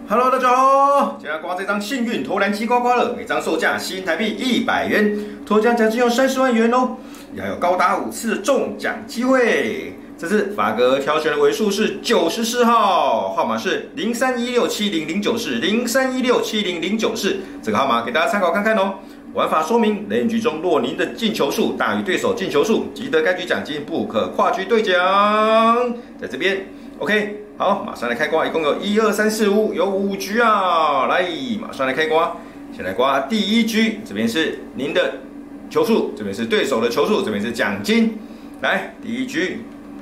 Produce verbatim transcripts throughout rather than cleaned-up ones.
Hello， 大家好！今天刮这张幸运投篮机刮刮乐，每张售价新台币一百元，头奖奖金有三十万元哦，也还有高达五次中奖机会。这次法哥挑选的尾数是九十四号，号码是零三一六七零零九四零三一六七零零九四，这个号码给大家参考看看哦。玩法说明：雷影局中，若您的进球数大于对手进球数，即得该局奖金不可跨局兑奖。在这边 ，OK。 好，马上来开刮，一共有一二三四五，有五局啊！来，马上来开刮。先来刮第一局，这边是您的球数，这边是对手的球数，这边是奖金。来，第一局，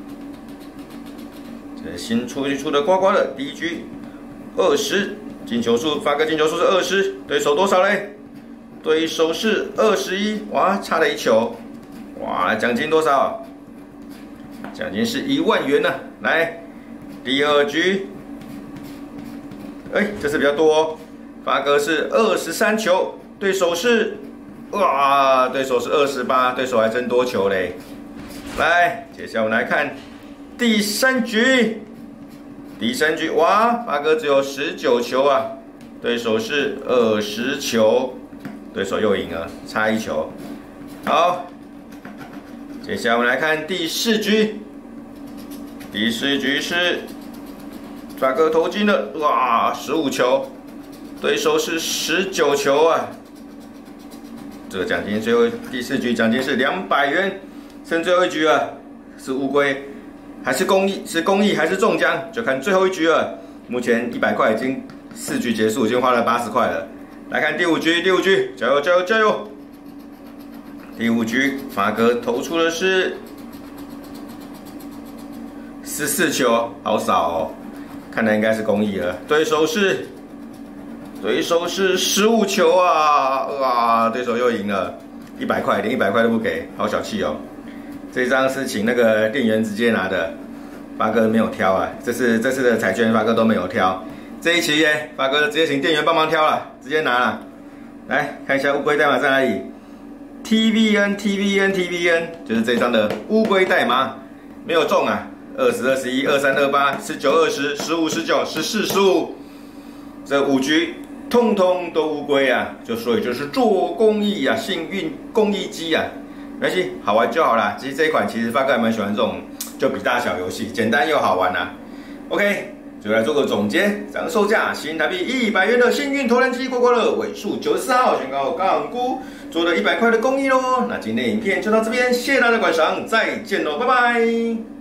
这新出一出的刮刮乐，第一局二十，进球数，发哥进球数是二十，对手多少嘞？对手是二十一，哇，差了一球。哇，奖金多少？奖金是一万元呢、啊。来。 第二局，哎、欸，这次比较多哦。发哥是二十三球，对手是，哇，对手是二十八，对手还真多球嘞。来，接下来我们来看第三局，第三局，哇，发哥只有十九球啊，对手是二十球，对手又赢了，差一球。好，接下来我们来看第四局，第四局是。 发哥投进了，哇，十五球，对手是十九球啊。这个奖金最后第四局奖金是两百元，剩最后一局啊，是乌龟还是公益？是公益还是中奖？就看最后一局了。目前一百块已经四局结束，已经花了八十块了。来看第五局，第五局，加油加油加油！第五局发哥投出的是十四球，好少哦。 看来应该是公益了，对手是对手是十五球啊！哇，对手又赢了，一百块连一百块都不给，好小气哦。这张是请那个店员直接拿的，发哥没有挑啊。这次这次的彩券发哥都没有挑，这一期耶，发哥直接请店员帮忙挑了，直接拿了。来看一下乌龟代码在哪里 ？T V N T V N T V N 就是这张的乌龟代码，没有中啊。 二十、二十一、二三、二八、十九、二十、十五、十九、十四、十五，这五局通通都乌龟啊！就所以就是做公益啊，幸运公益机啊，没关系，好玩就好啦。其实这一款其实发哥还蛮喜欢这种就比大小游戏，简单又好玩啊。OK， 最后来做个总结，这张售价新台币一百元的幸运投篮机刮刮乐尾数九十四号，宣告港股做了一百块的公益喽。那今天的影片就到这边，谢谢大家观赏，再见喽，拜拜。